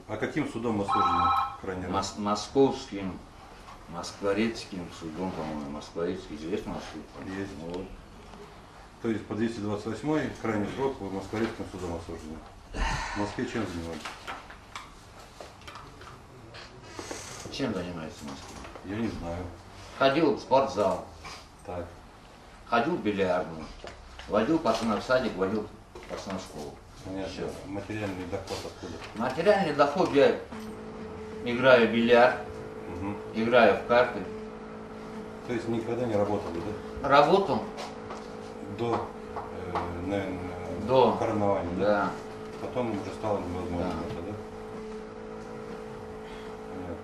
А каким судом осуждены крайний раз? Московским, москворецким судом, по-моему, москворецкий, известно суд. Есть. Вот. То есть по 228 крайний срок вы москворецким судом осуждены. В Москве чем занимаетесь? Чем занимается в Москве? Я не знаю. Ходил в спортзал, Так. ходил в бильярдную, водил пацана в садик, водил пацана в школу. Понятно. Всё. Материальный доход откуда? Материальный доход я играю в бильярд, Угу. играю в карты. То есть никогда не работали, да? Работал, До, наверное, До. коронования, да? да. Потом уже стало невозможно, Да. это, да?